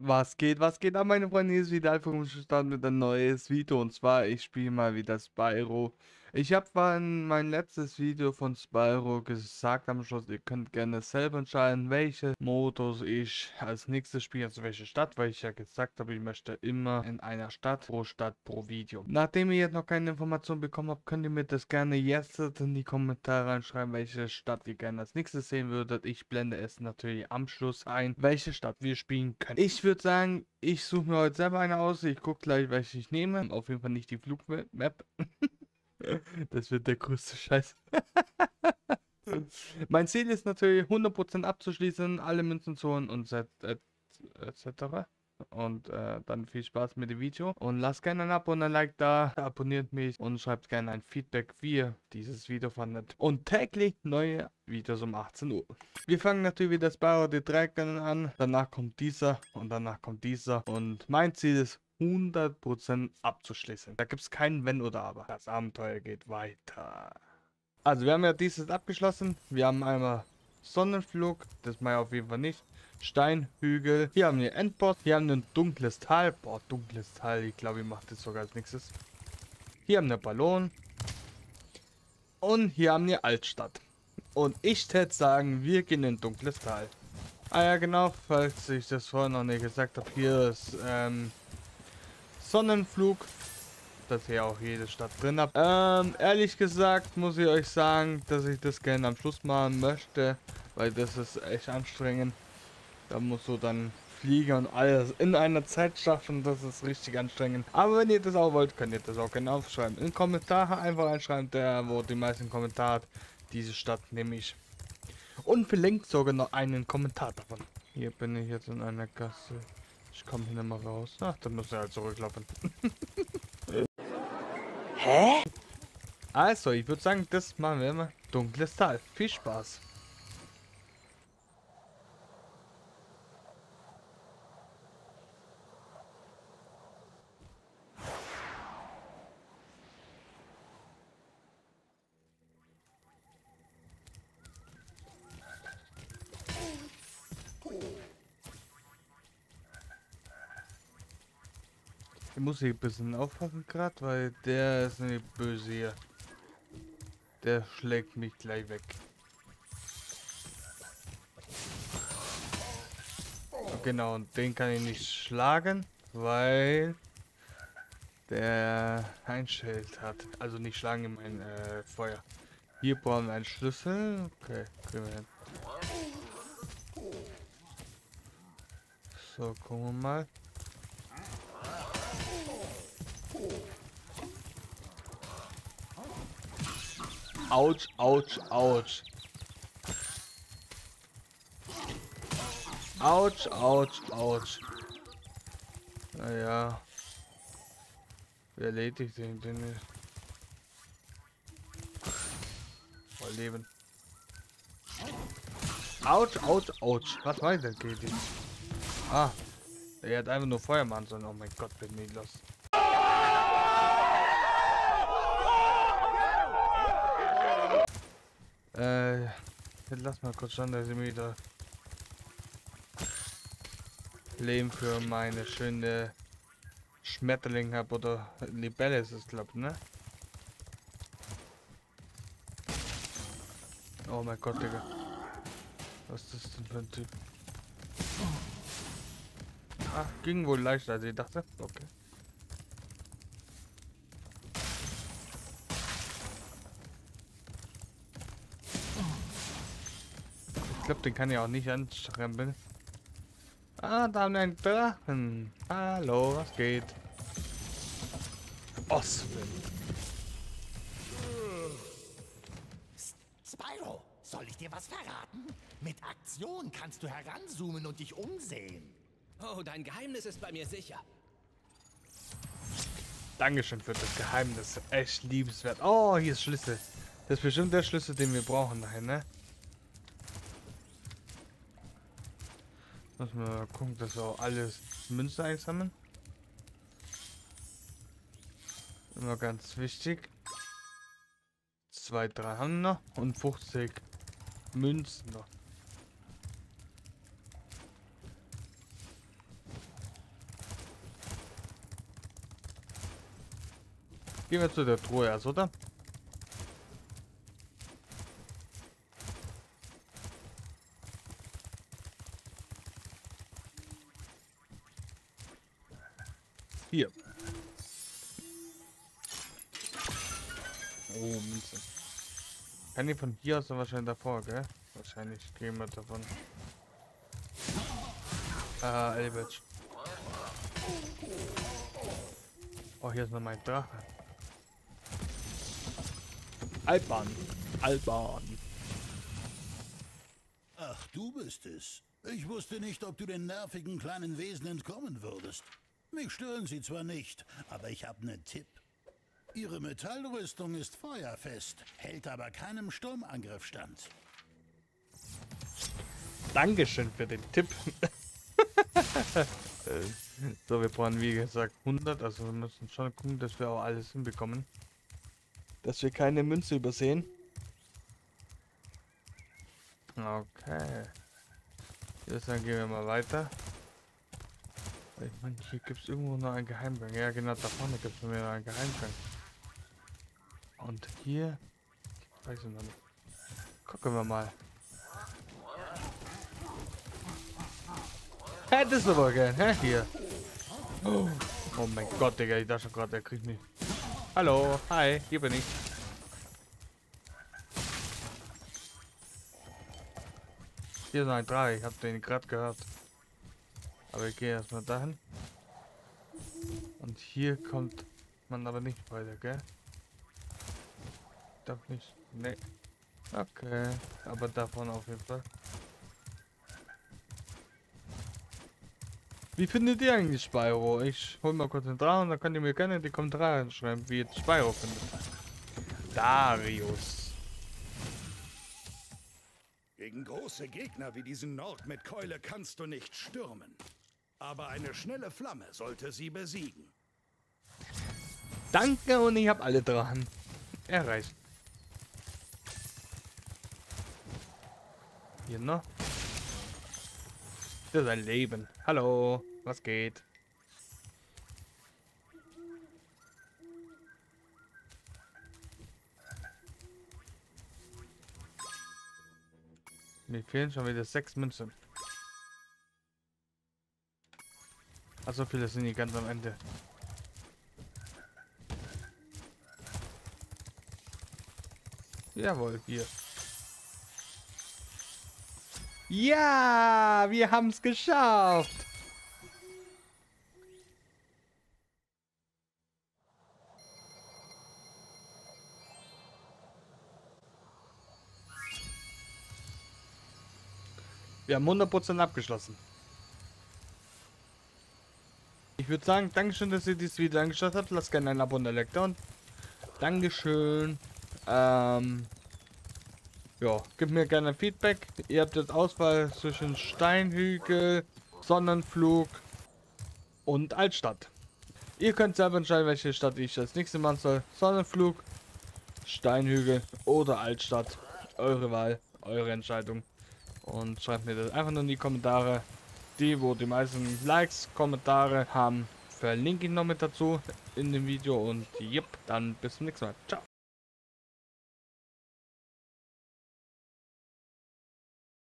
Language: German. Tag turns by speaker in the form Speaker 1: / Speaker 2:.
Speaker 1: Was geht an, meine Freunde? Hier ist wieder Alpha gestartet mit ein neues Video. Und zwar, ich spiele mal wieder Spyro. Ich habe in mein letztes Video von Spyro gesagt am Schluss, ihr könnt gerne selber entscheiden, welche Modus ich als nächstes spiele, also welche Stadt, weil ich ja gesagt habe, ich möchte immer in einer Stadt pro Video. Nachdem ihr jetzt noch keine Information bekommen habt, könnt ihr mir das gerne jetzt in die Kommentare reinschreiben, welche Stadt ihr gerne als nächstes sehen würdet. Ich blende es natürlich am Schluss ein, welche Stadt wir spielen können. Ich würde sagen, ich suche mir heute selber eine aus. Ich gucke gleich, welche ich nehme. Auf jeden Fall nicht die Flugmap. Das wird der größte Scheiß. Mein Ziel ist natürlich 100% abzuschließen, alle Münzen zu holen und etc. Und dann viel Spaß mit dem Video. Und lasst gerne ein Abo und ein Like da. Abonniert mich und schreibt gerne ein Feedback, wie ihr dieses Video fandet. Und täglich neue Videos um 18 Uhr. Wir fangen natürlich wieder das Spyro the Dragon an. Danach kommt dieser und danach kommt dieser. Und mein Ziel ist 100% abzuschließen. Da gibt es kein Wenn oder Aber. Das Abenteuer geht weiter. Also wir haben ja dieses abgeschlossen. Wir haben einmal Sonnenflug. Das mache ich auf jeden Fall nicht. Steinhügel. Hier haben wir Endboss. Hier haben wir ein dunkles Tal. Boah, dunkles Tal. Ich glaube, ich mache das sogar als nächstes. Hier haben wir Ballon. Und hier haben wir Altstadt. Und ich hätte sagen, wir gehen in dunkles Tal. Ah ja, genau. Falls ich das vorhin noch nicht gesagt habe. Hier ist Sonnenflug. Dass ihr auch jede Stadt drin habt. Ehrlich gesagt muss ich euch sagen, dass ich das gerne am Schluss machen möchte, weil das ist echt anstrengend. Da musst du dann fliegen und alles in einer Zeit schaffen, das ist richtig anstrengend. Aber wenn ihr das auch wollt, könnt ihr das auch gerne aufschreiben. In Kommentare einfach reinschreiben, der wo die meisten Kommentare hat. Diese Stadt nehme ich. Und verlinkt sogar noch einen Kommentar davon. Hier bin ich jetzt in einer Gasse. Ich komme hier nicht mehr raus. Ach, dann muss er halt zurücklaufen.
Speaker 2: Hä?
Speaker 1: Also, ich würde sagen, das machen wir immer. Dunkles Tal. Viel Spaß. Ich muss hier ein bisschen aufpassen gerade, weil der ist nicht böse hier. Der schlägt mich gleich weg. Genau, und den kann ich nicht schlagen, weil der ein Schild hat. Also nicht schlagen in mein Feuer. Hier brauchen wir einen Schlüssel. Okay, kriegen wir hin. So, gucken wir mal. Autsch, Autsch, Autsch. Autsch, Autsch, Autsch. Naja. Wer erledigt den denn? Voll leben. Autsch, Autsch, Autsch. Was war denn, geht jetzt? Ah. Er hat einfach nur Feuermann, sondern oh mein Gott, bin ich los. Jetzt lass mal kurz schauen, dass ich mir wieder Leben für meine schöne Schmetterling habe oder Libelle ist es, glaube ich, ne? Oh mein Gott, Digga. Was ist das denn für ein Typ? Ach, ging wohl leichter als ich dachte. Okay. Ich glaube, den kann ich auch nicht anstrempeln. Ah, da haben wir einen Drachen. Hallo, was geht? Ostwind.
Speaker 2: Spyro, soll ich dir was verraten? Mit Aktion kannst du heranzoomen und dich umsehen.
Speaker 3: Oh, dein Geheimnis ist bei mir sicher.
Speaker 1: Dankeschön für das Geheimnis. Echt liebenswert. Oh, hier ist Schlüssel. Das ist bestimmt der Schlüssel, den wir brauchen nachher, ne? Muss mal gucken, dass wir auch alles Münzen einsammeln. Immer ganz wichtig. 2, 3 haben wir noch und 50 Münzen noch. Gehen wir zu der Truhe erst, oder? Hier. Oh, Münze. Kann ich von hier aus dann wahrscheinlich davor, gell? Wahrscheinlich gehen wir davon. Ah, Elbitch. Oh, hier ist noch mein Drache. Altbahn. Altbahn.
Speaker 4: Ach, du bist es. Ich wusste nicht, ob du den nervigen kleinen Wesen entkommen würdest. Mich stören sie zwar nicht, aber ich habe einen Tipp. Ihre Metallrüstung ist feuerfest, hält aber keinem Sturmangriff stand.
Speaker 1: Dankeschön für den Tipp. So, wir brauchen wie gesagt 100, also wir müssen schon gucken, dass wir auch alles hinbekommen. Dass wir keine Münze übersehen. Okay. Jetzt dann gehen wir mal weiter. Ich meine, hier gibt es irgendwo noch einen Geheimgang. Ja, genau, da vorne gibt es mir noch einen Geheimgang. Und hier... Weiß ich noch nicht. Gucken wir mal. Hättest du wohl gern, hä? Hier. Oh mein Gott, Digga, ich dachte schon gerade, er kriegt mich. Hallo, hi, hier bin ich. Hier ist noch ein Drache, ich hab den gerade gehört. Aber ich gehe erstmal dahin. Und hier kommt man aber nicht weiter, gell? Darf nicht. Nee. Okay. Aber davon auf jeden Fall. Wie findet ihr eigentlich Spyro? Ich hol mal kurz den Drachen und dann könnt ihr mir gerne in die Kommentare schreiben, wie ihr Spyro findet. Darius.
Speaker 5: Gegen große Gegner wie diesen Nord mit Keule kannst du nicht stürmen. Aber eine schnelle Flamme sollte sie besiegen.
Speaker 1: Danke und ich habe alle Drachen erreicht. Hier noch. Das ist ein Leben. Hallo, was geht? Mir fehlen schon wieder 6 Münzen. Ach, so viele sind die ganz am Ende. Jawohl, hier. Ja, wir haben es geschafft. Wir haben 100% abgeschlossen. Ich würde sagen, Dankeschön, dass ihr dieses Video angeschaut habt. Lasst gerne ein Abo und ein Like da. Und Dankeschön. Ja, gebt mir gerne Feedback. Ihr habt jetzt Auswahl zwischen Steinhügel, Sonnenflug und Altstadt. Ihr könnt selber entscheiden, welche Stadt ich als nächstes machen soll. Sonnenflug, Steinhügel oder Altstadt. Eure Wahl, eure Entscheidung. Und schreibt mir das einfach nur in die Kommentare. Die, wo die meisten Likes, Kommentare haben, verlinke ich noch mit dazu in dem Video. Und jupp, dann bis zum nächsten Mal. Ciao.